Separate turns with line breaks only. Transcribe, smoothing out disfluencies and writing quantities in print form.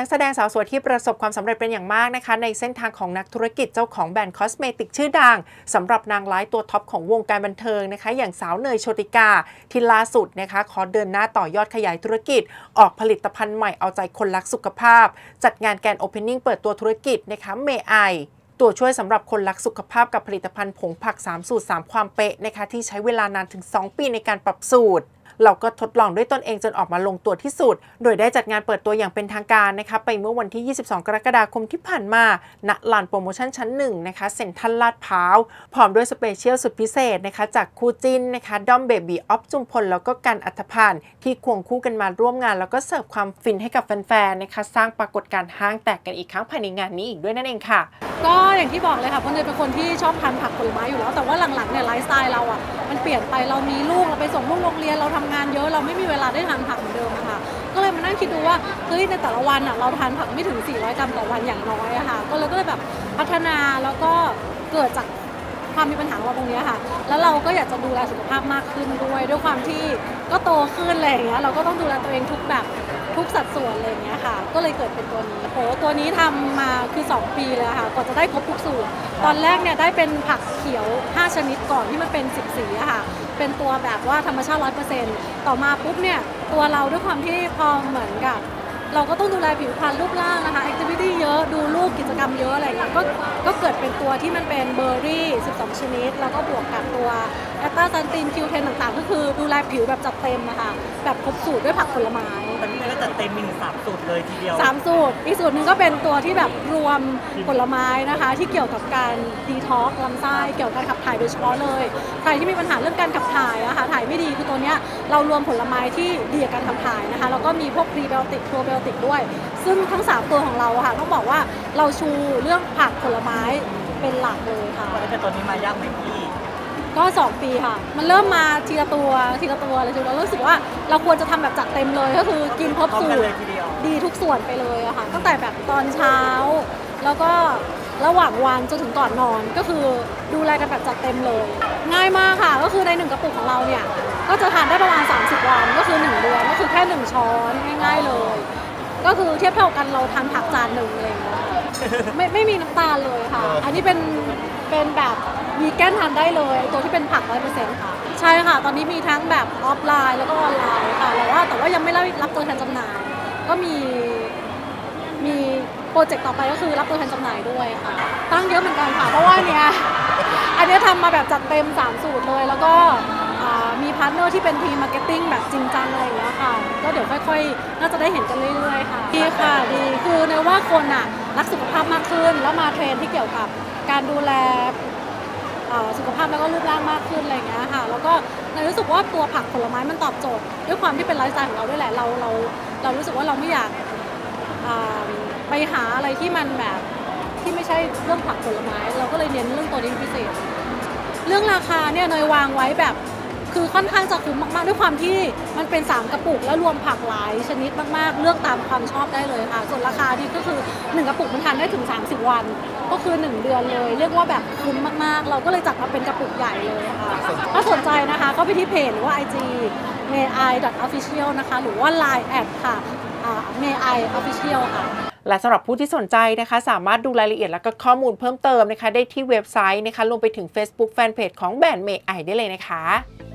นักแสดงสาวสวยที่ประสบความสำเร็จเป็นอย่างมากนะคะในเส้นทางของนักธุรกิจเจ้าของแบรนด์คอสเมติกชื่อดังสำหรับนางร้ายตัวท็อปของวงการบันเทิงนะคะอย่างสาวเนยโชติกาที่ล่าสุดนะคะขอเดินหน้าต่อยอดขยายธุรกิจออกผลิตภัณฑ์ใหม่เอาใจคนรักสุขภาพจัดงานแกรนด์โอเพนนิ่งเปิดตัวธุรกิจนะคะเมไอตัวช่วยสำหรับคนรักสุขภาพกับผลิตภัณฑ์ผงผัก3สูตร3ความเป๊ะนะคะที่ใช้เวลานานถึง2 ปีในการปรับสูตรเราก็ทดลองด้วยตนเองจนออกมาลงตัวที่สุดโดยได้จัดงานเปิดตัวอย่างเป็นทางการนะคะไปเมื่อวันที่22 กรกฎาคมที่ผ่านมาณลานโปรโมชั่นชั้น1นะคะเซ็นทรัลลาดพร้าวพร้อมด้วยสเปเชียลสุดพิเศษนะคะจากคู่จิ้นนะคะด้อมเบบีออฟจุมพลแล้วก็กันอัธพันธ์ที่ควงคู่กันมาร่วมงานแล้วก็เสิร์ฟความฟินให้กับแฟนๆนะคะสร้างปรากฏการณ์ห้างแตกกันอีกครั้งภายในงานนี้อีกด้วยนั่นเองค่ะ
ก็อย่างที่บอกเลยค่ะเพราะเนยเป็นคนที่ชอบทานผักผลไม้อยู่แล้วแต่ว่าหลังๆเนี่ยไลฟ์สไตล์เราอ่ะมันเปลี่ยนไปเรามีลูกเราไปส่งลูกโรงเรียนเราทำงานเยอะเราไม่มีเวลาได้ทานผักเหมือนเดิมนะคะก็เลยมานั่งคิดดูว่าเฮ้ยในแต่ละวันอ่ะเราทานผักไม่ถึง400 กรัมต่อวันอย่างน้อยอะค่ะก็เลยแบบพัฒนาแล้วก็เกิดจากความมีปัญหาเราตรงนี้ค่ะแล้วเราก็อยากจะดูแลสุขภาพมากขึ้นด้วยความที่ก็โตขึ้นอะไรอย่างเงี้ยเราก็ต้องดูแลตัวเองทุกแบบทุกสัดส่วนอะไรอย่างเงี้ยค่ะก็เลยเกิดเป็นตัวนี้โหตัวนี้ทำมาคือ2 ปีเลยค่ะกว่าจะได้ครบทุกสูตรตอนแรกเนี่ยได้เป็นผักเขียว5 ชนิดก่อนที่มันเป็น10 สีอะค่ะเป็นตัวแบบว่าธรรมชาติ 100% ต่อมาปุ๊บเนี่ยตัวเราด้วยความที่พอเหมือนกับเราก็ต้องดูแลผิวพรรณรูปร่างนะคะแอคทิวิตี้เยอะดูลูกกิจกรรมเยอะอะไรอย่างเงี้ยก็เกิดเป็นตัวที่มันเป็นเบอร์รี่12 ชนิดแล้วก็บวกกับตัวแอตตาซันตินคิวเทนต่างๆก็คือดูแลผิวแบบจัดเต็มนะคะแบบครบสูตรด้วยผักผลไม้
ตอนนี้ก็จัดเต็มมี3 สูตรเลยทีเดียว
3 สูตรอีกสูตรหนึ่งก็เป็นตัวที่แบบรวมผลไม้นะคะที่เกี่ยวกับการดีท็อกซ์ลำไส้เกี่ยวกับการขับถ่ายโดยเฉพาะเลยใครที่มีปัญหาเรื่องการขับถ่ายนะคะถ่ายไม่ดีคือตัวเนี้ยเรารวมผลไม้ที่ดีกับการขับถ่ายนะคะแล้วก็มีพวกพรีไบโอติกโปรไบโอติกด้วยซึ่งทั้ง3 ตัวของเราค่ะต้องบอกว่าเราชูเรื่องผักผลไม้เป็นหลักเลยค่ะ
แต่ตัวนี้มายากไหมพี่
ก็2 ปีค่ะมันเริ่มมาทีละตัวเลยเรารู้สึกว่าเราควรจะทำแบบจัดเต็มเลยก็คือกินครบสูตรดีทุกส่วนไปเลยอะค่ะตั้งแต่แบบตอนเช้าแล้วก็ระหว่างวันจนถึงก่อนนอนก็คือดูแลกันแบบจัดเต็มเลยง่ายมากค่ะก็คือใน1 กระปุกของเราเนี่ยก็จะทานได้ประมาณ30 วันก็คือ1 เดือนก็คือแค่1 ช้อนง่ายๆเลยก็คือเทียบเท่ากันเราทานผักจานหนึ่งเลยไม่มีน้ำตาลเลยค่ะอันนี้เป็นแบบวีแกนทานได้เลยตัวที่เป็นผัก 100% ค่ะใช่ค่ะตอนนี้มีทั้งแบบออฟไลน์แล้วก็ออนไลน์ค่ะแต่ว่ายังไม่รับตัวแทนจำหน่ายก็มีโปรเจกต์ต่อไปก็คือรับตัวแทนจำหน่ายด้วยค่ะตั้งเยอะเหมือนกันค่ะเพราะว่าอันนี้ทำมาแบบจัดเต็ม3 สูตรเลยแล้วก็มีพาร์ทเนอร์ที่เป็นทีมมาร์เก็ตติ้งแบบจริงจังอะไรอย่างเงี้ยค่ะก็เดี๋ยวค่อยๆน่าจะได้เห็นกันเรื่อยๆค่ะดีค่ะดีคือในว่าคนอ่ะรักสุขภาพมากขึ้นแล้วมาเทรนที่เกี่ยวกับการดูแลสุขภาพแล้วก็รูปร่างมากขึ้นอะไรอย่างเงี้ยค่ะแล้วก็รู้สึกว่าตัวผักผลไม้มันตอบโจทย์ด้วยความที่เป็นไลฟ์สไตล์ของเราด้วยแหละเรารู้สึกว่าเราไม่อยากไปหาอะไรที่มันแบบที่ไม่ใช่เรื่องผักผลไม้เราก็เลยเน้นเรื่องตัวนี้พิเศษเรื่องราคาเนี่ยเนยวางไว้แบบคือค่อนข้างจะคุ้มมากๆด้วยความที่มันเป็น3 กระปุกแล้วรวมผักหลายชนิดมากๆเลือกตามความชอบได้เลยค่ะส่วนราคานี่ก็คือ1 กระปุกมันทานได้ถึง30 วันก็คือ1 เดือนเลยเรียกว่าแบบคุ้มมากๆเราก็เลยจัดมาเป็นกระปุกใหญ่เลยค่ะถ้าสนใจนะคะก็ไปที่เพจหรือว่า IG may.official นะคะหรือว่า Line แอดค่ะmay.official ค่ะ
และสำหรับผู้ที่สนใจนะคะสามารถดูรายละเอียดและก็ข้อมูลเพิ่มเติมนะคะได้ที่เว็บไซต์นะคะรวมไปถึง Facebook Fanpage ของแบรนด์เมไอได้เลยนะคะ